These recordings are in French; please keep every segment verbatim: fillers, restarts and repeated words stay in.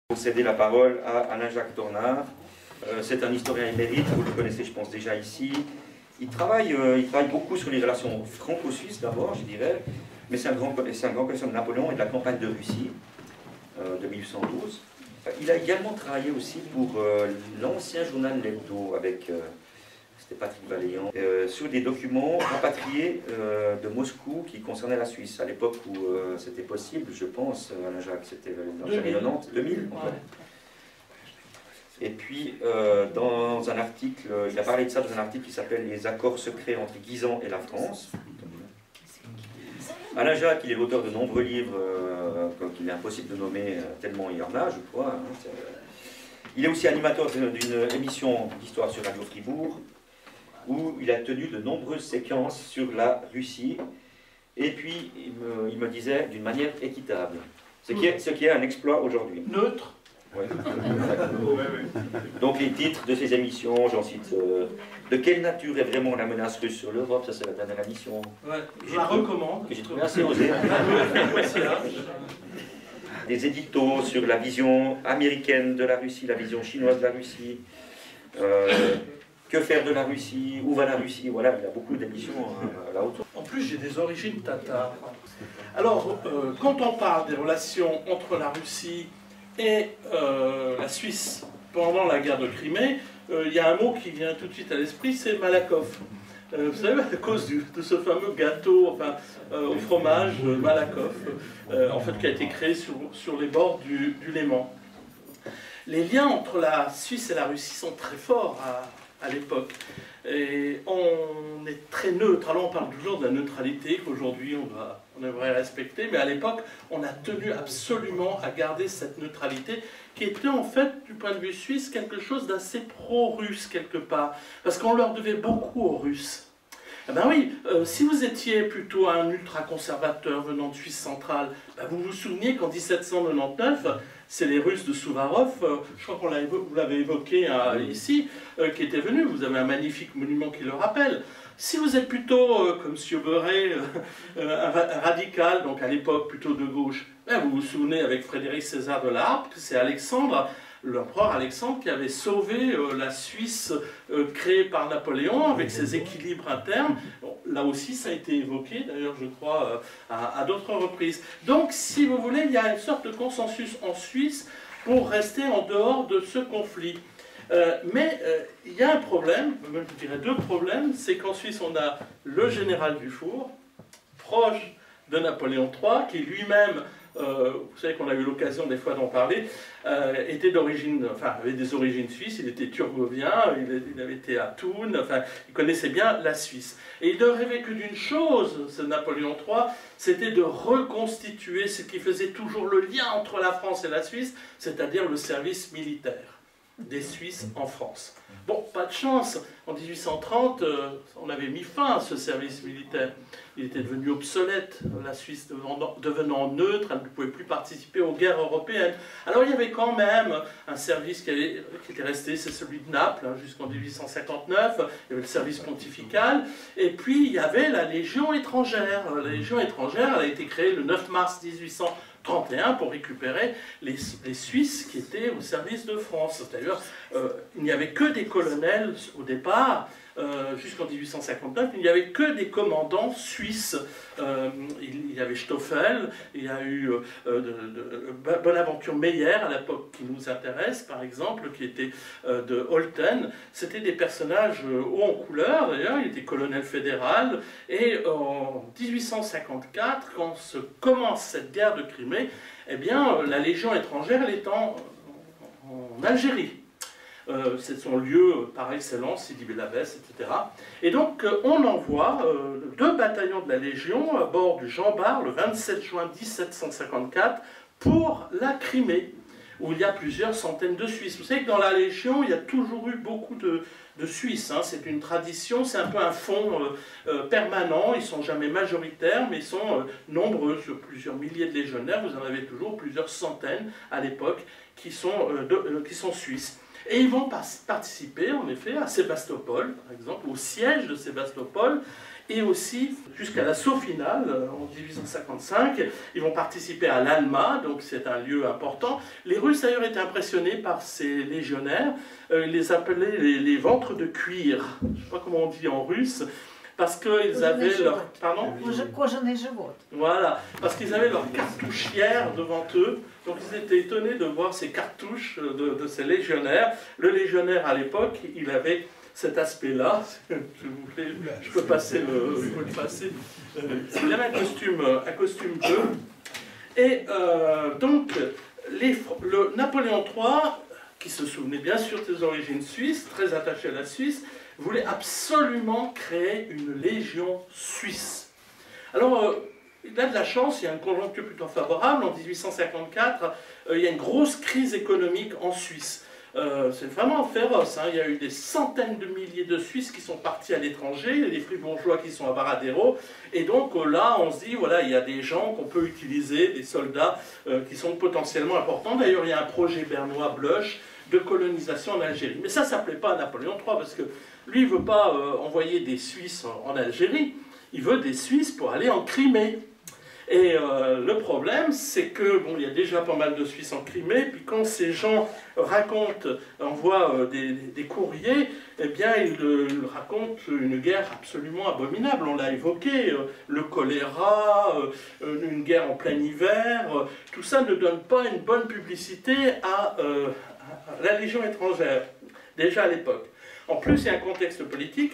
Pour céder la parole à Alain-Jacques Tornard. Euh, c'est un historien émérite, vous le connaissez je pense déjà ici. Il travaille, euh, il travaille beaucoup sur les relations franco-suisses d'abord, je dirais, mais c'est un grand, c'est un grand connaisseur de Napoléon et de la campagne de Russie euh, de mille huit cent douze. Il a également travaillé aussi pour euh, l'ancien journal L'Hebdo avec, euh, c'était Patrick Valéant, euh, sur des documents rapatriés euh, de Moscou qui concernaient la Suisse, à l'époque où euh, c'était possible, je pense, Alain-Jacques, c'était dans les années quatre-vingt-dix, deux mille en fait. Et puis, euh, dans un article, il a parlé de ça dans un article qui s'appelle « Les accords secrets entre Guisan et la France ». Alain-Jacques, il est l'auteur de nombreux livres euh, qu'il est impossible de nommer, euh, tellement il y en a, je crois. Hein, il est aussi animateur d'une émission d'histoire sur Radio Fribourg, où il a tenu de nombreuses séquences sur la Russie, et puis il me, il me disait d'une manière équitable, ce qui est, ce qui est un exploit aujourd'hui. Neutre. Ouais. Donc les titres de ces émissions, j'en cite euh, de quelle nature est vraiment la menace russe sur l'Europe, ça c'est la dernière émission. Ouais, je la recommande. Que j'ai trouvé assez osée. Des éditos sur la vision américaine de la Russie, la vision chinoise de la Russie. Euh, que faire de la Russie, où va la Russie, voilà, il y a beaucoup d'émissions euh, là autour. En plus j'ai des origines tatars. Alors euh, quand on parle des relations entre la Russie et euh, la Suisse pendant la guerre de Crimée, euh, il y a un mot qui vient tout de suite à l'esprit, c'est Malakoff. Euh, vous savez, à cause du, de ce fameux gâteau enfin, euh, au fromage euh, Malakoff, euh, en fait, qui a été créé sur, sur les bords du, du Léman. Les liens entre la Suisse et la Russie sont très forts à, à l'époque. Et on est très neutre. Alors on parle toujours de la neutralité qu'aujourd'hui on, va, on devrait respecter, mais à l'époque on a tenu absolument à garder cette neutralité qui était en fait du point de vue suisse quelque chose d'assez pro-russe quelque part, parce qu'on leur devait beaucoup aux Russes. Eh ben oui, euh, si vous étiez plutôt un ultra-conservateur venant de Suisse centrale, ben vous vous souvenez qu'en mille sept cent quatre-vingt-dix-neuf, c'est les Russes de Souvarov, euh, je crois qu'on vous l'avez évoqué euh, ici, euh, qui étaient venus. Vous avez un magnifique monument qui le rappelle. Si vous êtes plutôt, euh, comme M. Beuret, euh, un, un radical, donc à l'époque plutôt de gauche, ben vous vous souvenez avec Frédéric César de la Harpe, que c'est Alexandre, l'empereur Alexandre qui avait sauvé euh, la Suisse euh, créée par Napoléon avec ses équilibres internes. Bon, là aussi ça a été évoqué d'ailleurs je crois euh, à, à d'autres reprises. Donc si vous voulez il y a une sorte de consensus en Suisse pour rester en dehors de ce conflit. Euh, mais euh, il y a un problème, même je dirais deux problèmes, c'est qu'en Suisse on a le général Dufour, proche de Napoléon trois, qui lui-même Euh, vous savez qu'on a eu l'occasion des fois d'en parler, euh, était d'origine, enfin avait des origines suisses, il était turgovien, il, il avait été à Thun, enfin il connaissait bien la Suisse. Et il ne rêvait que d'une chose, ce Napoléon trois, c'était de reconstituer ce qui faisait toujours le lien entre la France et la Suisse, c'est-à-dire le service militaire des Suisses en France. Bon, pas de chance, en mille huit cent trente, euh, on avait mis fin à ce service militaire. Il était devenu obsolète, la Suisse devenant, devenant neutre, elle ne pouvait plus participer aux guerres européennes. Alors il y avait quand même un service qui, avait, qui était resté, c'est celui de Naples, hein, jusqu'en mille huit cent cinquante-neuf, il y avait le service pontifical, et puis il y avait la Légion étrangère. La Légion étrangère, elle a été créée le neuf mars mille huit cent trente et un pour récupérer les, les Suisses qui étaient au service de France. C'est-à-dire, euh, il n'y avait que des colonels au départ, euh, jusqu'en mille huit cent cinquante-neuf, il n'y avait que des commandants suisses. Euh, il, il y avait Stoffel, il y a eu euh, de, de, Bonaventure Meyer à l'époque qui nous intéresse, par exemple, qui était euh, de Holten. C'était des personnages euh, hauts en couleur, d'ailleurs, il était colonel fédéral. Et euh, en mille huit cent cinquante-quatre, quand se commence cette guerre de Crimée, eh bien, euh, la Légion étrangère, elle est en, en Algérie. Euh, c'est son lieu par excellence, Sidi Bel Abbès, et cetera. Et donc euh, on envoie euh, deux bataillons de la Légion à bord du Jean Bart le vingt-sept juin mille sept cent cinquante-quatre pour la Crimée, où il y a plusieurs centaines de Suisses. Vous savez que dans la Légion, il y a toujours eu beaucoup de, de Suisses. Hein. C'est une tradition, c'est un peu un fonds euh, euh, permanent. Ils ne sont jamais majoritaires, mais ils sont euh, nombreux, sur plusieurs milliers de légionnaires. Vous en avez toujours plusieurs centaines à l'époque qui sont, euh, de, euh, qui sont suisses. Et ils vont participer, en effet, à Sébastopol, par exemple, au siège de Sébastopol, et aussi jusqu'à l'assaut final en mille huit cent cinquante-cinq. Ils vont participer à l'Alma, donc c'est un lieu important. Les Russes d'ailleurs étaient impressionnés par ces légionnaires. Euh, ils les appelaient les, les ventres de cuir. Je ne sais pas comment on dit en russe. Parce qu'ils avaient leur... Pardon ? Voilà, parce qu'ils avaient leur cartouchière devant eux. Donc ils étaient étonnés de voir ces cartouches de, de ces légionnaires. Le légionnaire à l'époque, il avait cet aspect-là. Je, voulais, je peux passer le, je peux le passer. Il avait un costume, un costume bleu. Et euh, donc, les, le Napoléon trois, qui se souvenait bien sûr de ses origines suisses, très attaché à la Suisse, voulait absolument créer une légion suisse. Alors, euh, il a de la chance, il y a une conjoncture plutôt favorable. En mille huit cent cinquante-quatre, euh, il y a une grosse crise économique en Suisse. Euh, c'est vraiment féroce, hein. Il y a eu des centaines de milliers de Suisses qui sont partis à l'étranger, des fribourgeois qui sont à Varadero, et donc euh, là on se dit, voilà, il y a des gens qu'on peut utiliser, des soldats euh, qui sont potentiellement importants. D'ailleurs il y a un projet bernois Bloch de colonisation en Algérie. Mais ça, ça ne plaît pas à Napoléon trois, parce que lui, il ne veut pas euh, envoyer des Suisses en, en Algérie, il veut des Suisses pour aller en Crimée. Et euh, le problème, c'est que, bon, il y a déjà pas mal de Suisses en Crimée, puis quand ces gens racontent, envoient euh, des, des courriers, eh bien, ils, euh, ils racontent une guerre absolument abominable. On l'a évoqué, euh, le choléra, euh, une guerre en plein hiver, euh, tout ça ne donne pas une bonne publicité à, euh, à la Légion étrangère, déjà à l'époque. En plus, il y a un contexte politique.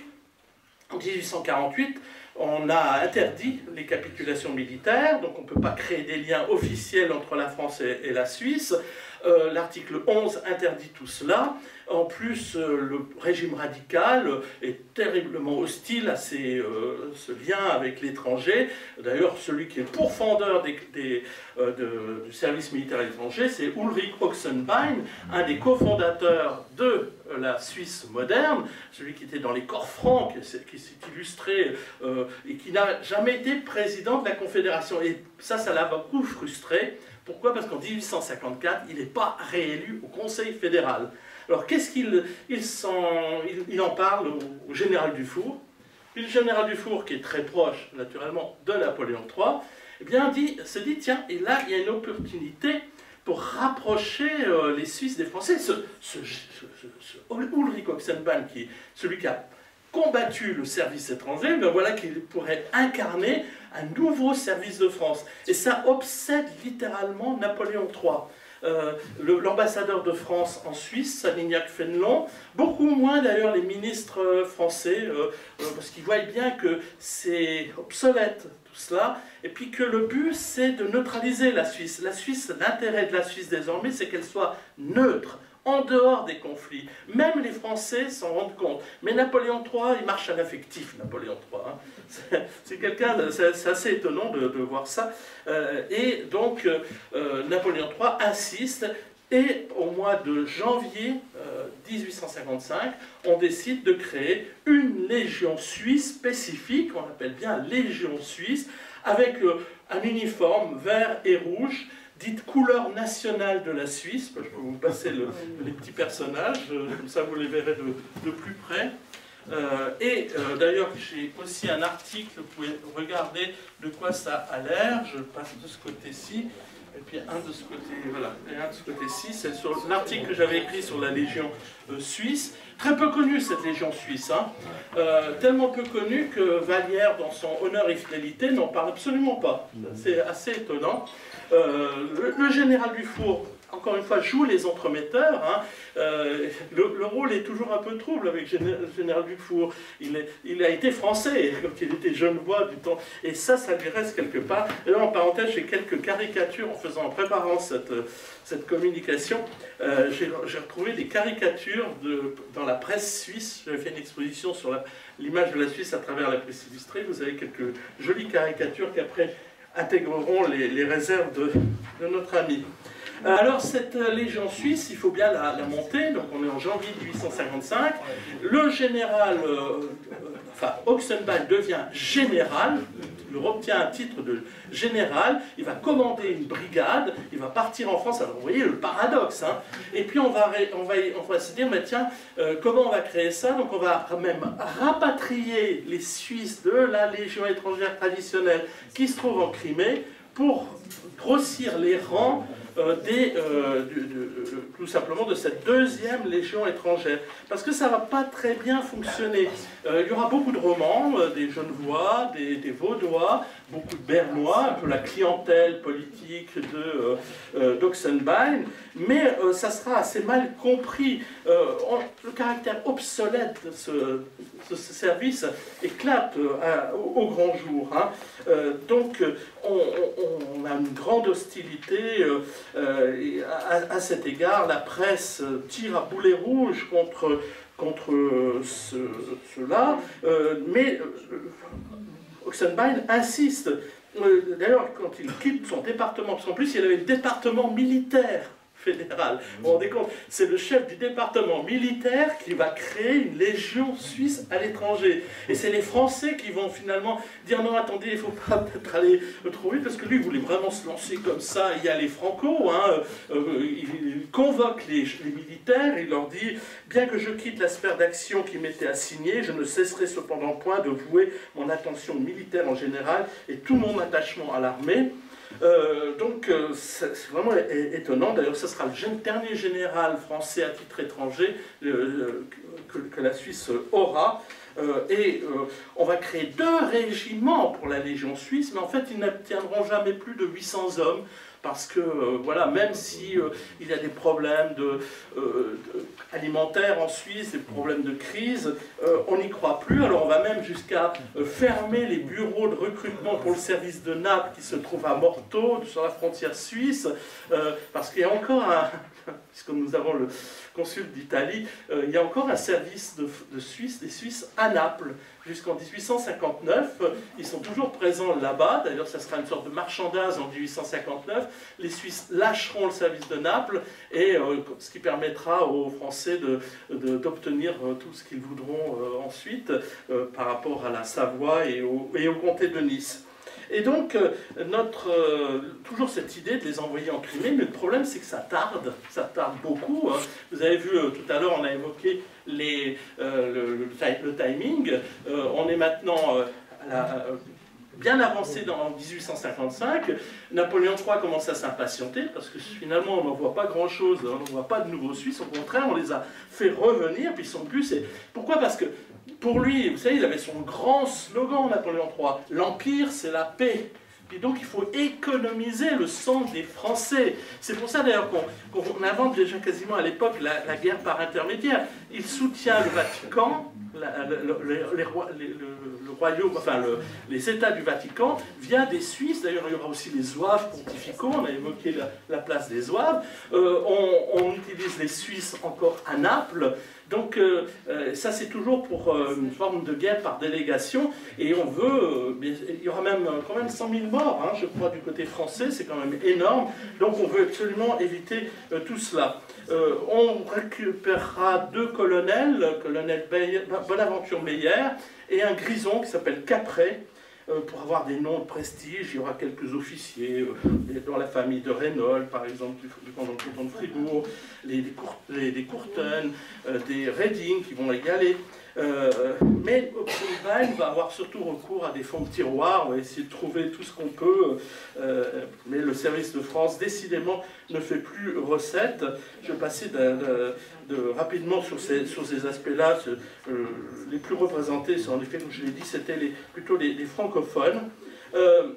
En mille huit cent quarante-huit, on a interdit les capitulations militaires, donc on ne peut pas créer des liens officiels entre la France et, et la Suisse. Euh, L'article onze interdit tout cela. En plus, euh, le régime radical est terriblement hostile à ces, euh, ce lien avec l'étranger. D'ailleurs, celui qui est pourfendeur des, des, euh, de, du service militaire étranger, c'est Ulrich Oxenbein, un des cofondateurs de la Suisse moderne, celui qui était dans les corps francs, qui s'est illustré euh, et qui n'a jamais été président de la Confédération. Et ça, ça l'a beaucoup frustré. Pourquoi ? Parce qu'en mille huit cent cinquante-quatre, il n'est pas réélu au Conseil fédéral. Alors, qu'est-ce qu'il il il, il en parle au, au général Dufour. Puis le général Dufour, qui est très proche, naturellement, de Napoléon trois, eh bien, dit, se dit, tiens, et là, il y a une opportunité pour rapprocher euh, les Suisses des Français. Ce, ce, ce, ce, ce Ulrich Oxenbein, qui est celui qui a combattu le service étranger, ben voilà qu'il pourrait incarner un nouveau service de France. Et ça obsède littéralement Napoléon trois. Euh, L'ambassadeur de France en Suisse, Salignac Fénelon, beaucoup moins d'ailleurs les ministres français, euh, euh, parce qu'ils voient bien que c'est obsolète tout cela, et puis que le but c'est de neutraliser la Suisse. La Suisse, l'intérêt de la Suisse désormais, c'est qu'elle soit neutre, en dehors des conflits. Même les Français s'en rendent compte. Mais Napoléon trois, il marche à l'affectif, Napoléon trois. Hein. C'est quelqu'un, c'est assez étonnant de, de voir ça. Euh, et donc, euh, Napoléon trois insiste, et au mois de janvier euh, mille huit cent cinquante-cinq, on décide de créer une légion suisse spécifique, on l'appelle bien Légion suisse, avec euh, un uniforme vert et rouge, dite couleur nationale de la Suisse. Je peux vous passer le, les petits personnages, comme ça vous les verrez de, de plus près. Euh, et euh, d'ailleurs, j'ai aussi un article, vous pouvez regarder de quoi ça a l'air. Je passe de ce côté-ci, et puis un de ce côté, voilà, et un de ce côté-ci. C'est sur l'article que j'avais écrit sur la Légion euh, suisse. Très peu connue cette Légion suisse, hein. euh, tellement peu connue que Vallière, dans son Honneur et Fidélité, n'en parle absolument pas. C'est assez étonnant. Euh, le, le général Dufour, encore une fois, joue les entremetteurs. Hein. Euh, le, le rôle est toujours un peu trouble avec le général Dufour. Il, est, il a été français, quand il était genevois du temps, et ça, ça lui reste quelque part. Et là, en parenthèse, j'ai quelques caricatures en faisant, en préparant cette, cette communication. Euh, j'ai retrouvé des caricatures de, dans la presse suisse. J'avais fait une exposition sur l'image de la Suisse à travers la presse illustrée. Vous avez quelques jolies caricatures qui après intégreront les, les réserves de, de notre ami. Alors cette Légion suisse, il faut bien la, la monter, donc on est en janvier mille huit cent cinquante-cinq, le général, euh, enfin Oxenbein devient général, il obtient un titre de général, il va commander une brigade, il va partir en France. Alors vous voyez le paradoxe, hein. Et puis on va, on va, on va se dire, mais tiens, euh, comment on va créer ça? Donc on va même rapatrier les Suisses de la Légion étrangère traditionnelle qui se trouve en Crimée pour grossir les rangs euh, des, euh, de, de, de, tout simplement de cette deuxième Légion étrangère. Parce que ça ne va pas très bien fonctionner. Euh, il y aura beaucoup de romans, euh, des Genevois, des, des Vaudois, beaucoup de Bernois, un peu la clientèle politique de euh, euh, d'Oxenbein, mais euh, ça sera assez mal compris. Euh, on, le caractère obsolète de ce, de ce service éclate euh, à, au, au grand jour. Hein. Euh, donc on, on, on a une grande hostilité euh, euh, à, à cet égard. La presse tire à boulet rouge contre, contre ce, cela, euh, mais euh, Oxenbein insiste. Euh, D'ailleurs, quand il quitte son département, parce qu'en plus il avait le département militaire fédéral. Vous vous rendez compte? C'est le chef du département militaire qui va créer une légion suisse à l'étranger. Et c'est les Français qui vont finalement dire non, attendez, il ne faut pas peut-être aller trop vite, parce que lui, il voulait vraiment se lancer comme ça. Il y a les Franco, hein, euh, il convoque les, les militaires, il leur dit, bien que je quitte la sphère d'action qui m'était assignée, je ne cesserai cependant point de vouer mon attention militaire en général et tout mon attachement à l'armée. Euh, donc euh, c'est vraiment étonnant. D'ailleurs, ce sera le dernier général français à titre étranger euh, que, que la Suisse aura. Euh, et euh, on va créer deux régiments pour la Légion suisse, mais en fait ils n'obtiendront jamais plus de huit cents hommes. Parce que, euh, voilà, même si euh, il y a des problèmes de, euh, de, alimentaires en Suisse, des problèmes de crise, euh, on n'y croit plus. Alors on va même jusqu'à euh, fermer les bureaux de recrutement pour le service de Naples qui se trouve à Morteau, sur la frontière suisse, euh, parce qu'il y a encore un... puisque nous avons le consul d'Italie, euh, il y a encore un service de, de Suisse, des Suisses à Naples, jusqu'en mille huit cent cinquante-neuf. Ils sont toujours présents là-bas. D'ailleurs, ça sera une sorte de marchandage en mille huit cent cinquante-neuf. Les Suisses lâcheront le service de Naples, et euh, ce qui permettra aux Français d'obtenir de, de, tout ce qu'ils voudront euh, ensuite euh, par rapport à la Savoie et au, et au comté de Nice. Et donc, notre, euh, toujours cette idée de les envoyer en Crimée, mais le problème c'est que ça tarde, ça tarde beaucoup. Hein. Vous avez vu, euh, tout à l'heure, on a évoqué les, euh, le, le, le timing. Euh, on est maintenant euh, à la, euh, bien avancé dans mille huit cent cinquante-cinq. Napoléon trois commence à s'impatienter, parce que finalement on n'en voit pas grand-chose, on ne voit pas de nouveaux Suisses, au contraire, on les a fait revenir, puis son but c'est... Pourquoi? Parce que pour lui, vous savez, il avait son grand slogan, Napoléon trois, l'Empire, c'est la paix. Et donc il faut économiser le sang des Français. C'est pour ça d'ailleurs qu'on qu'on invente déjà quasiment à l'époque la, la guerre par intermédiaire. Il soutient le Vatican, la, le, le, les, les, le, le royaume, enfin le, les États du Vatican, via des Suisses. D'ailleurs il y aura aussi les zouaves pontificaux, on a évoqué la, la place des zouaves. Euh, on, on utilise les Suisses encore à Naples. Donc euh, euh, ça c'est toujours pour euh, une forme de guerre par délégation, et on veut, euh, il y aura même quand même cent mille morts, hein, je crois, du côté français, c'est quand même énorme, donc on veut absolument éviter euh, tout cela. Euh, on récupérera deux colonels, le colonel Bonaventure Meyer et un grison qui s'appelle Capret, Euh, pour avoir des noms de prestige. Il y aura quelques officiers euh, dans la famille de Reynold, par exemple, du, du canton de Fribourg, les, les, Cour, les, les Courten, euh, des Reding qui vont y aller. Euh, mais Oxenbein va avoir surtout recours à des fonds de tiroir. On va essayer de trouver tout ce qu'on peut, euh, mais le service de France, décidément, ne fait plus recette. Je vais passer de, de, de, rapidement sur ces, sur ces aspects-là. Euh, les plus représentés, en effet, comme je l'ai dit, c'était les, plutôt les, les francophones. Euh,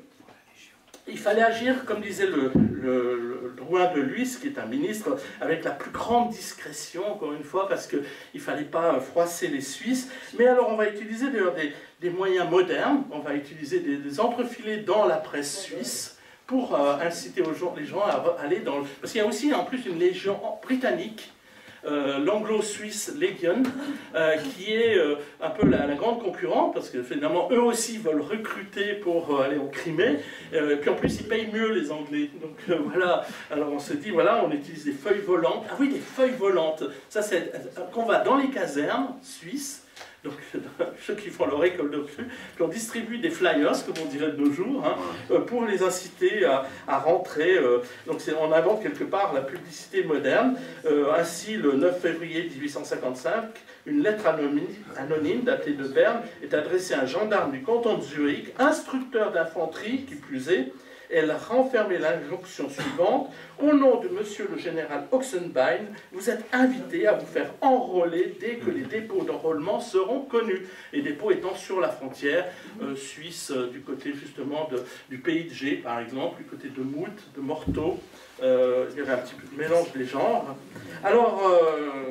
Il fallait agir, comme disait le, le, le Drouin de Lhuys, qui est un ministre, avec la plus grande discrétion, encore une fois, parce qu'il ne fallait pas froisser les Suisses. Mais alors on va utiliser d'ailleurs des, des moyens modernes, on va utiliser des, des entrefilés dans la presse suisse pour euh, inciter aux gens, les gens à aller dans... Le... Parce qu'il y a aussi en plus une légion britannique, Euh, l'Anglo-Suisse Legion, euh, qui est euh, un peu la, la grande concurrente, parce que finalement eux aussi veulent recruter pour euh, aller en Crimée, euh, et puis en plus ils payent mieux les Anglais, donc euh, voilà, alors on se dit voilà, on utilise des feuilles volantes. Ah oui, des feuilles volantes, ça c'est qu'on va dans les casernes suisses, donc ceux qui font leur école de recrues, puis on distribue des flyers, comme on dirait de nos jours, hein, euh, pour les inciter à, à rentrer. Euh, donc on invente quelque part la publicité moderne. Euh, ainsi, le neuf février mille huit cent cinquante-cinq, une lettre anonyme, anonyme datée de Berne est adressée à un gendarme du canton de Zurich, instructeur d'infanterie, qui plus est. Elle renfermait l'injonction suivante: au nom de monsieur le général Oxenbein, vous êtes invité à vous faire enrôler dès que les dépôts d'enrôlement seront connus. Les dépôts étant sur la frontière euh, suisse, euh, du côté justement de, du pays de G, par exemple, du côté de Mout, de Morteau. Euh, il y avait un petit peu de mélange des genres. Alors, euh,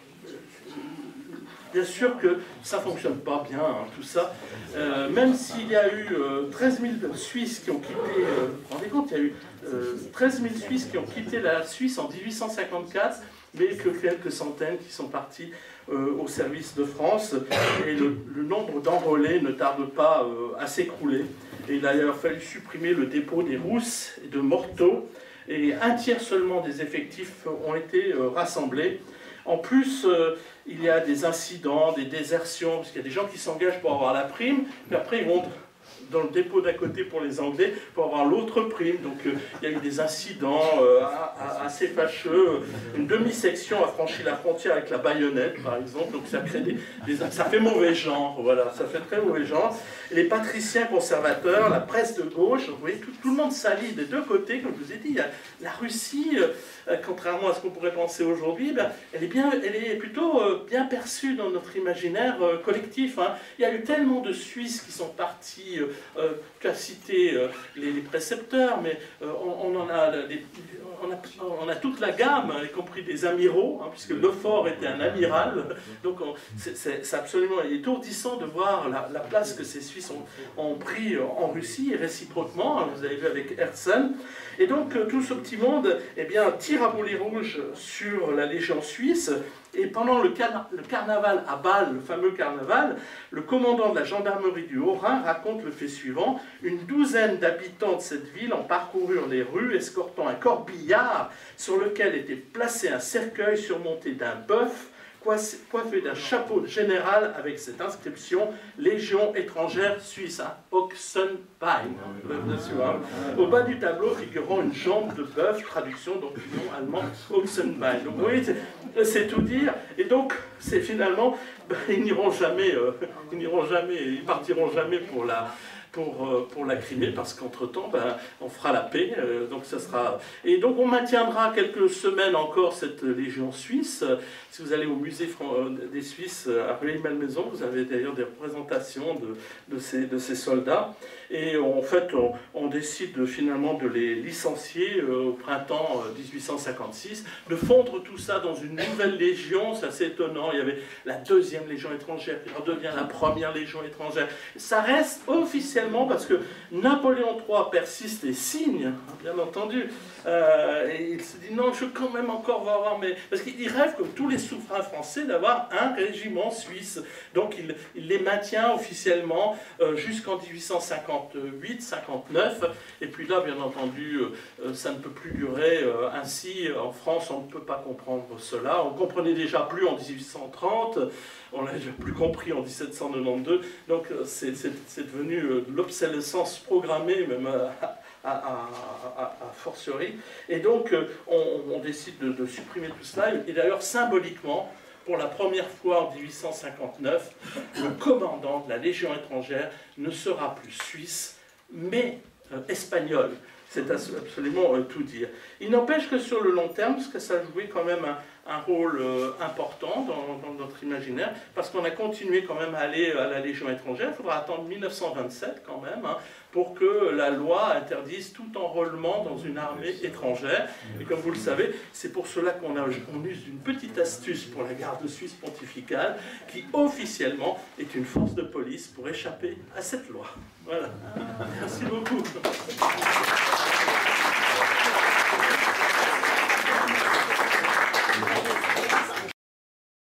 bien sûr que ça ne fonctionne pas bien, hein, tout ça. Euh, même s'il y a eu euh, treize mille Suisses qui ont quitté, euh, vous vous rendez compte, il y a eu euh, treize mille Suisses qui ont quitté la Suisse en mille huit cent cinquante-quatre, mais que quelques centaines qui sont partis euh, au service de France. Et le, le nombre d'enrôlés ne tarde pas euh, à s'écrouler. Et il a d'ailleurs fallu supprimer le dépôt des Rousses et de Morteau. Et un tiers seulement des effectifs ont été euh, rassemblés. En plus, euh, il y a des incidents, des désertions, parce qu'il y a des gens qui s'engagent pour avoir la prime, puis après ils vont dans le dépôt d'à côté pour les Anglais pour avoir l'autre prime. Donc euh, il y a eu des incidents euh, assez fâcheux. Une demi-section a franchi la frontière avec la baïonnette, par exemple, donc ça crée des, des, ça fait mauvais genre, voilà, ça fait très mauvais genre. Et les patriciens conservateurs, la presse de gauche, vous voyez, tout, tout le monde s'allie des deux côtés, comme je vous ai dit. Il y a la Russie, euh, contrairement à ce qu'on pourrait penser aujourd'hui, ben, elle est bien, elle est plutôt euh, bien perçue dans notre imaginaire euh, collectif, hein. Il y a eu tellement de Suisses qui sont partis. Euh, Euh, tu as cité euh, les, les précepteurs, mais euh, on, on en a, les, on a, on a toute la gamme, hein, y compris des amiraux, hein, puisque Lefort était un amiral. Donc c'est absolument étourdissant de voir la, la place que ces Suisses ont, ont pris en Russie, et réciproquement, hein, vous avez vu avec Herzen. Et donc euh, tout ce petit monde eh bien, tire à boulet rouge sur la Légion suisse. Et pendant le, car le carnaval à Bâle, le fameux carnaval, le commandant de la gendarmerie du Haut-Rhin raconte le fait suivant. Une douzaine d'habitants de cette ville en parcoururent les rues, escortant un corbillard sur lequel était placé un cercueil surmonté d'un bœuf, coiffé d'un chapeau de général avec cette inscription « Légion étrangère suisse hein, », Oxenbein, bien sûr, hein. Au bas du tableau figurant une jambe de bœuf, traduction donc du nom allemand Oxenbein. Donc vous voyez, c'est tout dire. Et donc, c'est finalement, ben, ils n'iront jamais, euh, ils n'iront jamais, ils partiront jamais pour la... Pour, euh, pour la Crimée, parce qu'entre-temps, ben, on fera la paix, euh, donc ça sera... Et donc on maintiendra quelques semaines encore cette Légion suisse. Si vous allez au musée des Suisses à Rueil-Malmaison, vous avez d'ailleurs des représentations de, de, ces, de ces soldats. Et en fait, on, on décide finalement de les licencier euh, au printemps mille huit cent cinquante-six, de fondre tout ça dans une nouvelle légion. C'est assez étonnant. Il y avait la deuxième Légion étrangère, qui redevient la première Légion étrangère. Ça reste officiellement parce que Napoléon trois persiste et signe, bien entendu, euh, et il se dit non, je veux quand même encore avoir mes... Parce qu'il rêve, comme tous les souverains français, d'avoir un régiment suisse. Donc il, il les maintient officiellement euh, jusqu'en mille huit cent cinquante-huit cinquante-neuf, et puis là, bien entendu, euh, ça ne peut plus durer euh, ainsi. En France, on ne peut pas comprendre cela. On ne comprenait déjà plus en mille huit cent trente, on l'a déjà plus compris en mille sept cent quatre-vingt-douze, donc c'est devenu euh, de l'obsolescence programmée, même à, à, à, à, à fortiori. Et donc, euh, on, on décide de, de supprimer tout cela. Et d'ailleurs, symboliquement, pour la première fois en mille huit cent cinquante-neuf, le commandant de la Légion étrangère ne sera plus suisse, mais euh, espagnol. C'est absolument euh, tout dire. Il n'empêche que sur le long terme, parce que ça a joué quand même un, un rôle euh, important dans, dans notre imaginaire, parce qu'on a continué quand même à aller à la Légion étrangère. Il faudra attendre mille neuf cent vingt-sept quand même, hein, pour que la loi interdise tout enrôlement dans une armée étrangère. Et comme vous le savez, c'est pour cela qu'on on use d'une petite astuce pour la garde suisse pontificale, qui officiellement est une force de police pour échapper à cette loi. Voilà. Merci beaucoup.